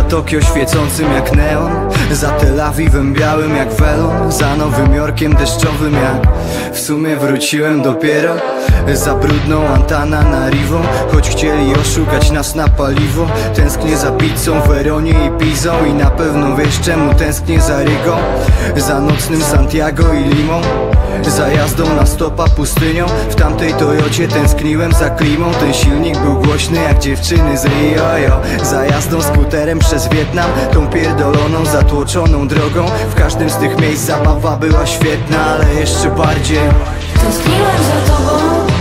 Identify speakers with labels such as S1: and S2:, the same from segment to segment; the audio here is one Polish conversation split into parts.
S1: Tokio świecącym jak neon, za Tel Awiwem białym jak welon, za Nowym Jorkiem deszczowym jak w sumie wróciłem dopiero. Za brudną Antananaривą, choć chcieli oszukać nas na paliwo. Tęsknię za pizzą, Weronie i Pizą i na pewno wiesz czemu tęsknię za Rygą. Za nocnym Santiago i Limą, za jazdą na stopa pustynią. W tamtej Toyocie tęskniłem za klimą. Ten silnik był głośny jak dziewczyny z Rio, yo. Za jazdą skuterem przez Wietnam, tą pierdoloną, zatłoczoną drogą. W każdym z tych miejsc zabawa była świetna, ale jeszcze bardziej
S2: tęskniłem za tobą,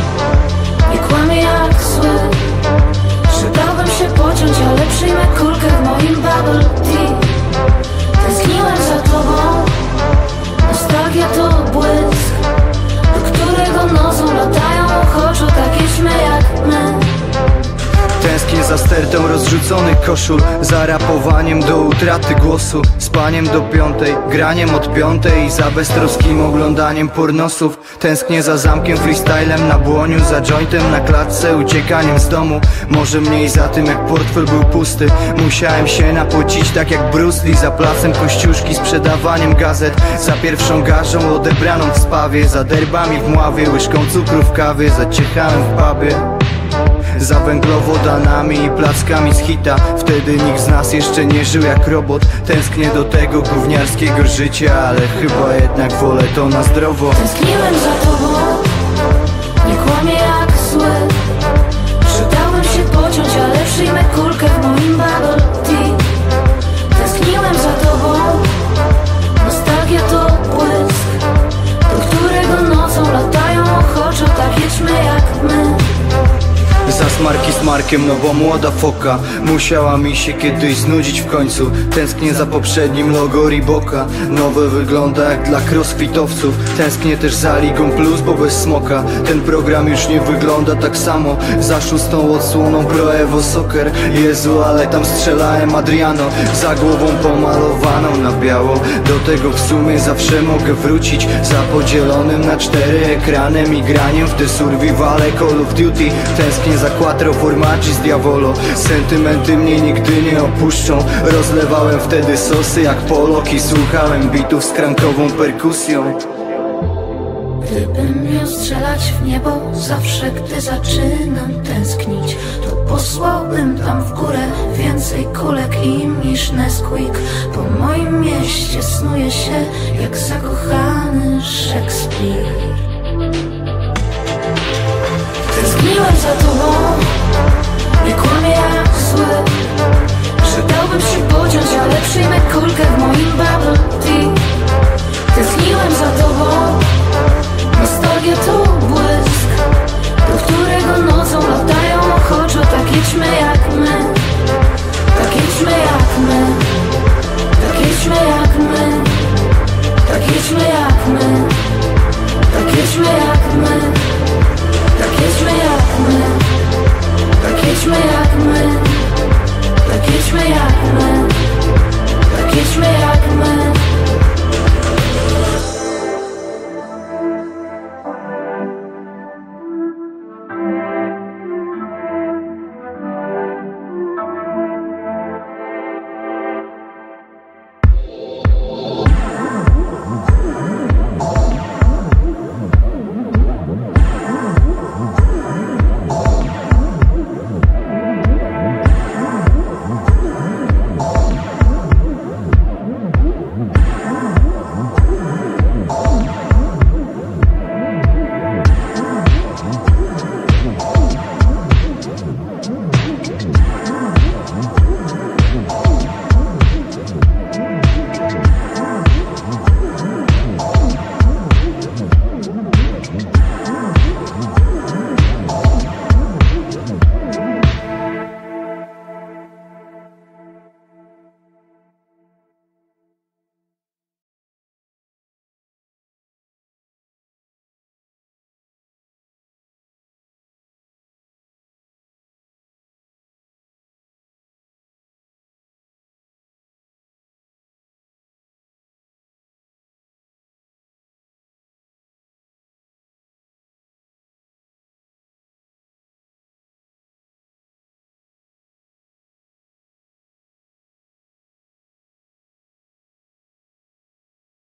S2: nie kłamię jak zły. Przydałbym się pociąć, ale przyjmę kulkę w moim bubble tea. Tęskniłem za tobą, nostalgia to błysk, do którego nocą latają ochoczo takie ćmy jak my.
S1: Tęsknię za stertą rozrzuconych koszul, za rapowaniem do utraty głosu, spaniem do 5, graniem od 5 i za beztroskim oglądaniem pornosów. Tęsknię za zamkiem, freestylem na błoniu, za jointem na klatce, uciekaniem z domu. Może mniej za tym jak portfel był pusty. Musiałem się napocić tak jak Bruce Lee, za placem Kościuszki, sprzedawaniem gazet, za pierwszą garzą odebraną w spawie, za derbami w Mławie, łyżką cukru w kawie, za ciechami w pubie, za węglowodanami i plackami z hita. Wtedy nikt z nas jeszcze nie żył jak robot. Tęsknię do tego gówniarskiego życia, ale chyba jednak wolę to na zdrowo.
S2: Tęskniłem za tobą, nie kłamię jak zły. Przydałbym się pociąć, ale przyjmę kulkę w moim bubble tea. Tęskniłem za tobą, nostalgia to błysk, do którego nocą latają ochoczo takie ćmy jak my.
S1: Za smarki z Markiem, no bo młoda foka musiała mi się kiedyś znudzić w końcu. Tęsknię za poprzednim logo Reeboka, nowe wygląda jak dla crossfitowców. Tęsknię też za Ligą Plus, bo bez smoka ten program już nie wygląda tak samo. Za 6. odsłoną Pro Evo Soccer, Jezu, ale tam strzelałem Adriano, za głową pomalowaną na biało. Do tego w sumie zawsze mogę wrócić, za podzielonym na 4 ekranem i graniem w te survivale Call of Duty. Tęsknię za quattro formaggi z Diavolo, sentymenty mnie nigdy nie opuszczą. Rozlewałem wtedy sosy jak Polok i słuchałem bitów z krankową perkusją.
S2: Gdybym miał strzelać w niebo zawsze, gdy zaczynam tęsknić, to posłałbym tam w górę więcej kulek im niż Nesquik. Po moim mieście snuje się jak zakochany Szekspir. Tęskniłem za tobą, nie kłamię jak zły. Przydałbym się pociąć, ale przyjmę kulkę w moim bubble tea.